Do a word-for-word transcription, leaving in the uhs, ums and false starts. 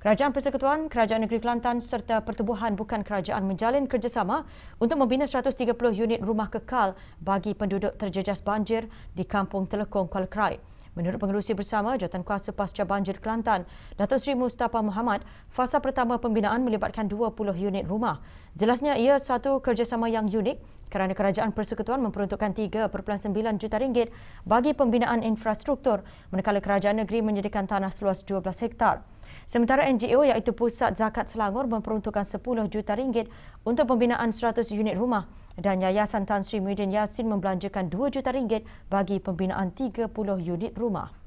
Kerajaan Persekutuan, Kerajaan Negeri Kelantan serta Pertubuhan Bukan Kerajaan menjalin kerjasama untuk membina seratus tiga puluh unit rumah kekal bagi penduduk terjejas banjir di Kampung Telekong, Kuala Krai. Menurut pengerusi bersama Jawatankuasa Pasca Banjir Kelantan, Datuk Seri Mustafa Muhammad, fasa pertama pembinaan melibatkan dua puluh unit rumah. Jelasnya ia satu kerjasama yang unik kerana Kerajaan Persekutuan memperuntukkan tiga perpuluhan sembilan juta ringgit bagi pembinaan infrastruktur, manakala Kerajaan Negeri menyediakan tanah seluas dua belas hektar. Sementara N G O iaitu Pusat Zakat Selangor memperuntukkan sepuluh juta ringgit untuk pembinaan seratus unit rumah dan Yayasan Tan Sri Muhyiddin Yassin membelanjakan dua juta ringgit bagi pembinaan tiga puluh unit rumah.